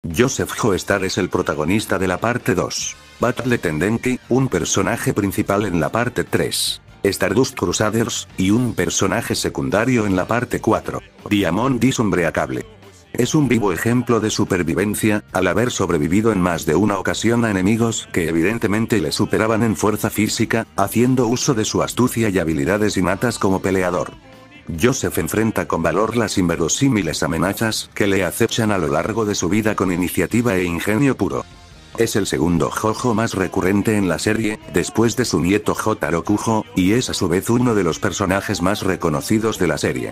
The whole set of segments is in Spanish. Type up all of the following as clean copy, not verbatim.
Joseph Joestar es el protagonista de la parte 2. Battle Tendenki, un personaje principal en la parte 3. Stardust Crusaders, y un personaje secundario en la parte 4. Diamond is Unbreakable. Es un vivo ejemplo de supervivencia, al haber sobrevivido en más de una ocasión a enemigos que evidentemente le superaban en fuerza física, haciendo uso de su astucia y habilidades innatas como peleador. Joseph enfrenta con valor las inverosímiles amenazas que le acechan a lo largo de su vida con iniciativa e ingenio puro. Es el segundo JoJo más recurrente en la serie, después de su nieto Jotaro Kujo, y es a su vez uno de los personajes más reconocidos de la serie.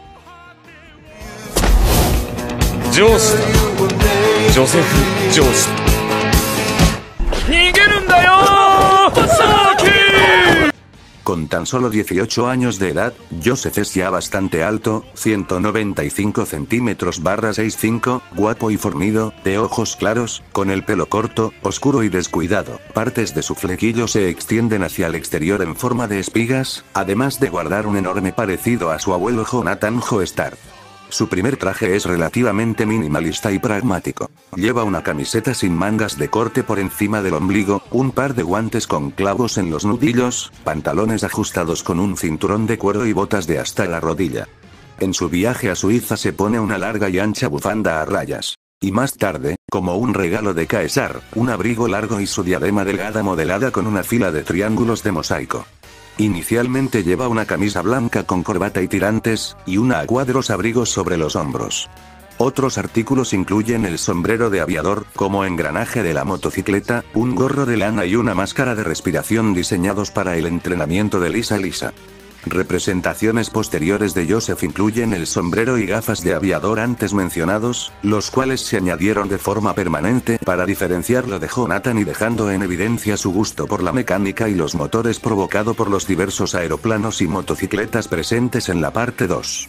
Con tan solo 18 años de edad, Joseph es ya bastante alto, 195 centímetros /65, guapo y fornido, de ojos claros, con el pelo corto, oscuro y descuidado. Partes de su flequillo se extienden hacia el exterior en forma de espigas, además de guardar un enorme parecido a su abuelo Jonathan Joestar. Su primer traje es relativamente minimalista y pragmático. Lleva una camiseta sin mangas de corte por encima del ombligo, un par de guantes con clavos en los nudillos, pantalones ajustados con un cinturón de cuero y botas de hasta la rodilla. En su viaje a Suiza se pone una larga y ancha bufanda a rayas. Y más tarde, como un regalo de Caesar, un abrigo largo y su diadema delgada modelada con una fila de triángulos de mosaico. Inicialmente lleva una camisa blanca con corbata y tirantes, y una a cuadros abrigos sobre los hombros. Otros artículos incluyen el sombrero de aviador, como engranaje de la motocicleta, un gorro de lana y una máscara de respiración diseñados para el entrenamiento de Lisa Lisa. Representaciones posteriores de Joseph incluyen el sombrero y gafas de aviador antes mencionados, los cuales se añadieron de forma permanente para diferenciarlo de Jonathan y dejando en evidencia su gusto por la mecánica y los motores provocado por los diversos aeroplanos y motocicletas presentes en la parte 2.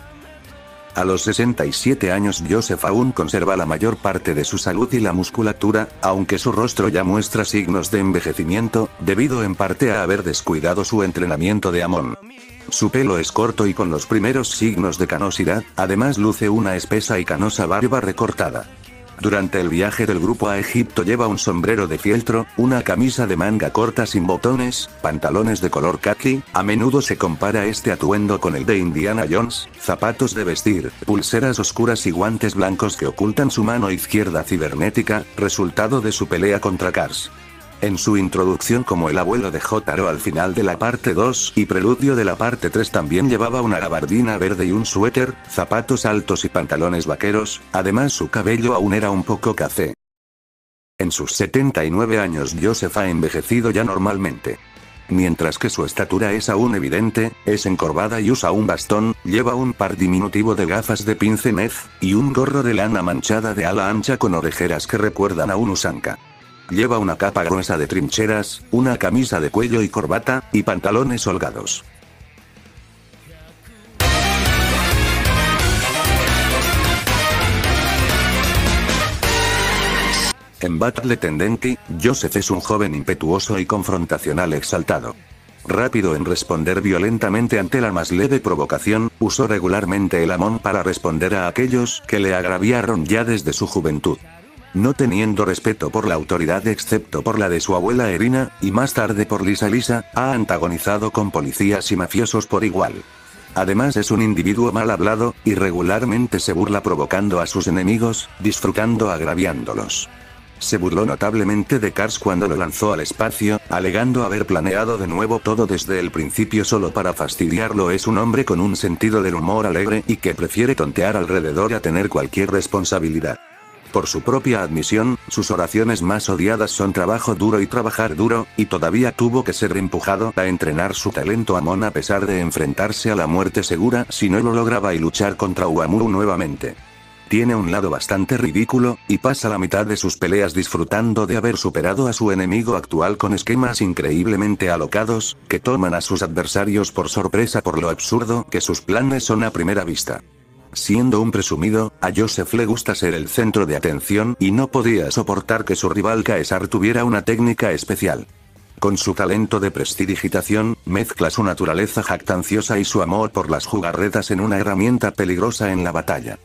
A los 67 años Joseph aún conserva la mayor parte de su salud y la musculatura, aunque su rostro ya muestra signos de envejecimiento, debido en parte a haber descuidado su entrenamiento de Amon. Su pelo es corto y con los primeros signos de canosidad, además luce una espesa y canosa barba recortada. Durante el viaje del grupo a Egipto lleva un sombrero de fieltro, una camisa de manga corta sin botones, pantalones de color caqui, a menudo se compara este atuendo con el de Indiana Jones, zapatos de vestir, pulseras oscuras y guantes blancos que ocultan su mano izquierda cibernética, resultado de su pelea contra Cars. En su introducción como el abuelo de Jotaro al final de la parte 2 y preludio de la parte 3 también llevaba una gabardina verde y un suéter, zapatos altos y pantalones vaqueros, además su cabello aún era un poco café. En sus 79 años Joseph ha envejecido ya normalmente. Mientras que su estatura es aún evidente, es encorvada y usa un bastón, lleva un par diminutivo de gafas de pince-nez, y un gorro de lana manchada de ala ancha con orejeras que recuerdan a un usanka. Lleva una capa gruesa de trincheras, una camisa de cuello y corbata, y pantalones holgados. En Battle Tendenki, Joseph es un joven impetuoso y confrontacional exaltado. Rápido en responder violentamente ante la más leve provocación, usó regularmente el Amon para responder a aquellos que le agraviaron ya desde su juventud. No teniendo respeto por la autoridad excepto por la de su abuela Erina, y más tarde por Lisa Lisa, ha antagonizado con policías y mafiosos por igual. Además es un individuo mal hablado, y regularmente se burla provocando a sus enemigos, disfrutando agraviándolos. Se burló notablemente de Cars cuando lo lanzó al espacio, alegando haber planeado de nuevo todo desde el principio solo para fastidiarlo. Es un hombre con un sentido del humor alegre y que prefiere tontear alrededor a tener cualquier responsabilidad. Por su propia admisión, sus oraciones más odiadas son trabajo duro y trabajar duro, y todavía tuvo que ser empujado a entrenar su talento Amon a pesar de enfrentarse a la muerte segura si no lo lograba y luchar contra Uamuru nuevamente. Tiene un lado bastante ridículo, y pasa la mitad de sus peleas disfrutando de haber superado a su enemigo actual con esquemas increíblemente alocados, que toman a sus adversarios por sorpresa por lo absurdo que sus planes son a primera vista. Siendo un presumido, a Joseph le gusta ser el centro de atención y no podía soportar que su rival Caesar tuviera una técnica especial. Con su talento de prestidigitación, mezcla su naturaleza jactanciosa y su amor por las jugarretas en una herramienta peligrosa en la batalla.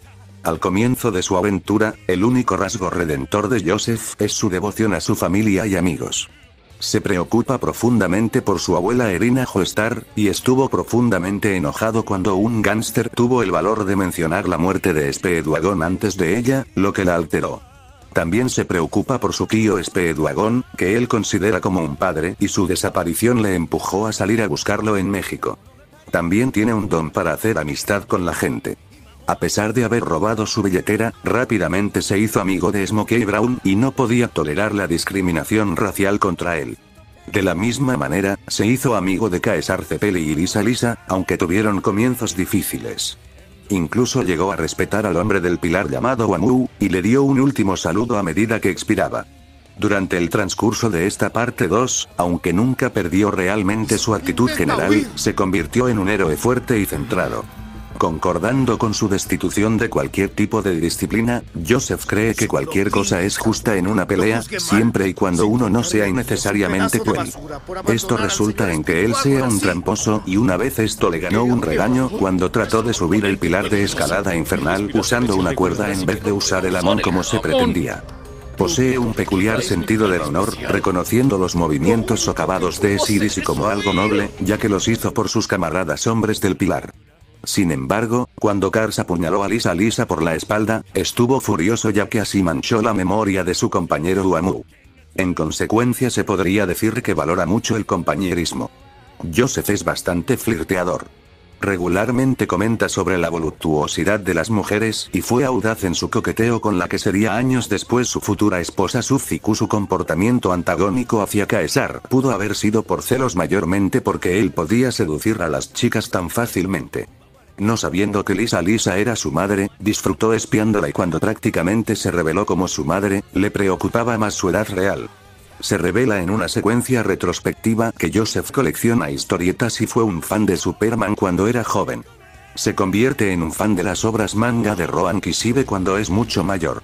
Al comienzo de su aventura, el único rasgo redentor de Joseph es su devoción a su familia y amigos. Se preocupa profundamente por su abuela Irina Joestar, y estuvo profundamente enojado cuando un gángster tuvo el valor de mencionar la muerte de Speedwagon antes de ella, lo que la alteró. También se preocupa por su tío Speedwagon, que él considera como un padre, y su desaparición le empujó a salir a buscarlo en México. También tiene un don para hacer amistad con la gente. A pesar de haber robado su billetera, rápidamente se hizo amigo de Smokey Brown y no podía tolerar la discriminación racial contra él. De la misma manera, se hizo amigo de Caesar Cepelli y Lisa Lisa, aunque tuvieron comienzos difíciles. Incluso llegó a respetar al hombre del pilar llamado Wamu, y le dio un último saludo a medida que expiraba. Durante el transcurso de esta parte 2, aunque nunca perdió realmente su actitud general, se convirtió en un héroe fuerte y centrado. Concordando con su destitución de cualquier tipo de disciplina, Joseph cree que cualquier cosa es justa en una pelea, siempre y cuando uno no sea innecesariamente cruel. Esto resulta en que él sea un tramposo, y una vez esto le ganó un regaño cuando trató de subir el pilar de escalada infernal usando una cuerda en vez de usar el amón como se pretendía. Posee un peculiar sentido del honor, reconociendo los movimientos socavados de Osiris y como algo noble, ya que los hizo por sus camaradas hombres del pilar. Sin embargo, cuando Kars apuñaló a Lisa Lisa por la espalda, estuvo furioso ya que así manchó la memoria de su compañero Wamu. En consecuencia se podría decir que valora mucho el compañerismo. Joseph es bastante flirteador. Regularmente comenta sobre la voluptuosidad de las mujeres y fue audaz en su coqueteo con la que sería años después su futura esposa Suziku. Su comportamiento antagónico hacia Caesar pudo haber sido por celos mayormente porque él podía seducir a las chicas tan fácilmente. No sabiendo que Lisa Lisa era su madre, disfrutó espiándola y cuando prácticamente se reveló como su madre, le preocupaba más su edad real. Se revela en una secuencia retrospectiva que Joseph colecciona historietas y fue un fan de Superman cuando era joven. Se convierte en un fan de las obras manga de Rohan Kishibe cuando es mucho mayor.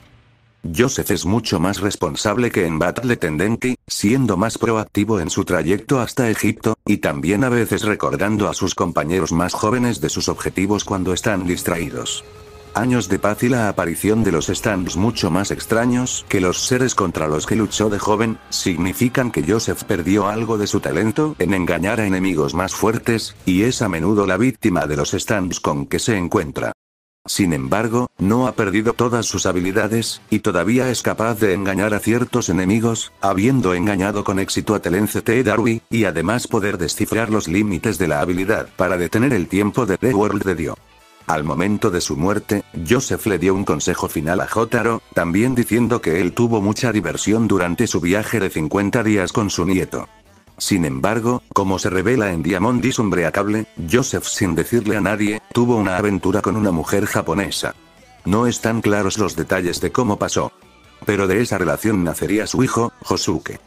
Joseph es mucho más responsable que en Battle Tendenki, siendo más proactivo en su trayecto hasta Egipto, y también a veces recordando a sus compañeros más jóvenes de sus objetivos cuando están distraídos. Años de paz y la aparición de los stands mucho más extraños que los seres contra los que luchó de joven, significan que Joseph perdió algo de su talento en engañar a enemigos más fuertes, y es a menudo la víctima de los stands con que se encuentra. Sin embargo, no ha perdido todas sus habilidades, y todavía es capaz de engañar a ciertos enemigos, habiendo engañado con éxito a Terence T. D'Arby, y además poder descifrar los límites de la habilidad para detener el tiempo de The World de Dio. Al momento de su muerte, Joseph le dio un consejo final a Jotaro, también diciendo que él tuvo mucha diversión durante su viaje de 50 días con su nieto. Sin embargo, como se revela en Diamond is Unbreakable, Joseph sin decirle a nadie, tuvo una aventura con una mujer japonesa. No están claros los detalles de cómo pasó. Pero de esa relación nacería su hijo, Josuke.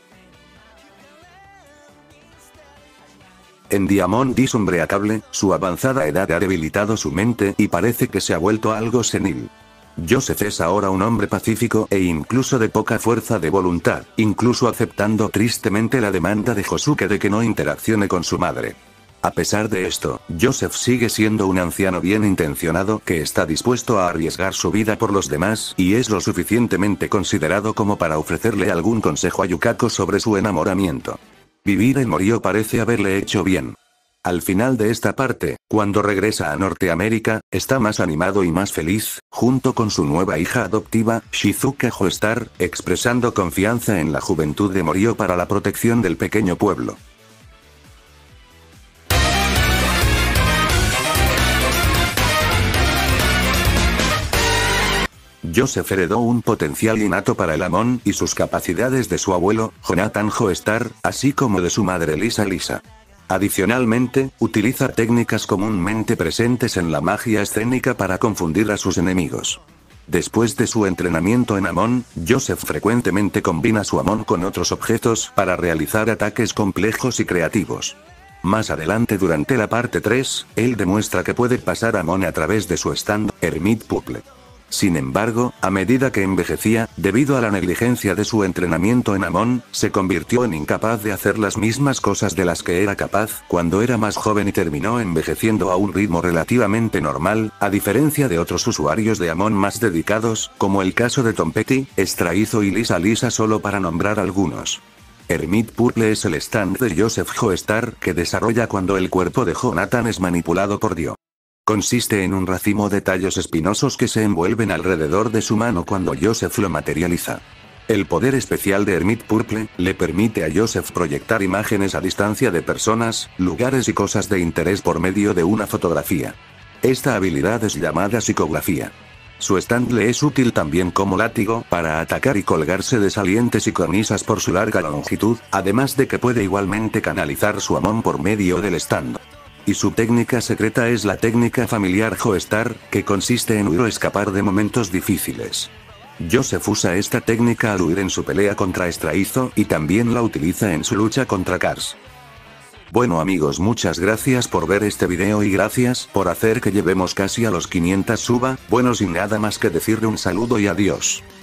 En Diamond is Unbreakable, su avanzada edad ha debilitado su mente y parece que se ha vuelto algo senil. Joseph es ahora un hombre pacífico e incluso de poca fuerza de voluntad, incluso aceptando tristemente la demanda de Josuke de que no interaccione con su madre. A pesar de esto, Joseph sigue siendo un anciano bien intencionado que está dispuesto a arriesgar su vida por los demás y es lo suficientemente considerado como para ofrecerle algún consejo a Yukako sobre su enamoramiento. Vivir en Morio parece haberle hecho bien. Al final de esta parte, cuando regresa a Norteamérica, está más animado y más feliz, junto con su nueva hija adoptiva, Shizuka Joestar, expresando confianza en la juventud de Morio para la protección del pequeño pueblo. Joseph heredó un potencial innato para el Amon y sus capacidades de su abuelo, Jonathan Joestar, así como de su madre Lisa Lisa. Adicionalmente, utiliza técnicas comúnmente presentes en la magia escénica para confundir a sus enemigos. Después de su entrenamiento en Amon, Joseph frecuentemente combina su Amon con otros objetos para realizar ataques complejos y creativos. Más adelante durante la parte 3, él demuestra que puede pasar Amon a través de su stand, Hermit Puple. Sin embargo, a medida que envejecía, debido a la negligencia de su entrenamiento en Amon, se convirtió en incapaz de hacer las mismas cosas de las que era capaz cuando era más joven y terminó envejeciendo a un ritmo relativamente normal, a diferencia de otros usuarios de Amon más dedicados, como el caso de Tom Petty, Straizo y Lisa Lisa solo para nombrar algunos. Hermit Purple es el stand de Joseph Joestar que desarrolla cuando el cuerpo de Jonathan es manipulado por Dio. Consiste en un racimo de tallos espinosos que se envuelven alrededor de su mano cuando Joseph lo materializa. El poder especial de Hermit Purple le permite a Joseph proyectar imágenes a distancia de personas, lugares y cosas de interés por medio de una fotografía. Esta habilidad es llamada psicografía. Su stand le es útil también como látigo para atacar y colgarse de salientes y cornisas por su larga longitud, además de que puede igualmente canalizar su Amon por medio del stand. Y su técnica secreta es la técnica familiar Joestar, que consiste en huir o escapar de momentos difíciles. Joseph usa esta técnica al huir en su pelea contra Straizo y también la utiliza en su lucha contra Cars. Bueno amigos, muchas gracias por ver este video y gracias por hacer que llevemos casi a los 500 suba. Bueno, sin nada más que decirle un saludo y adiós.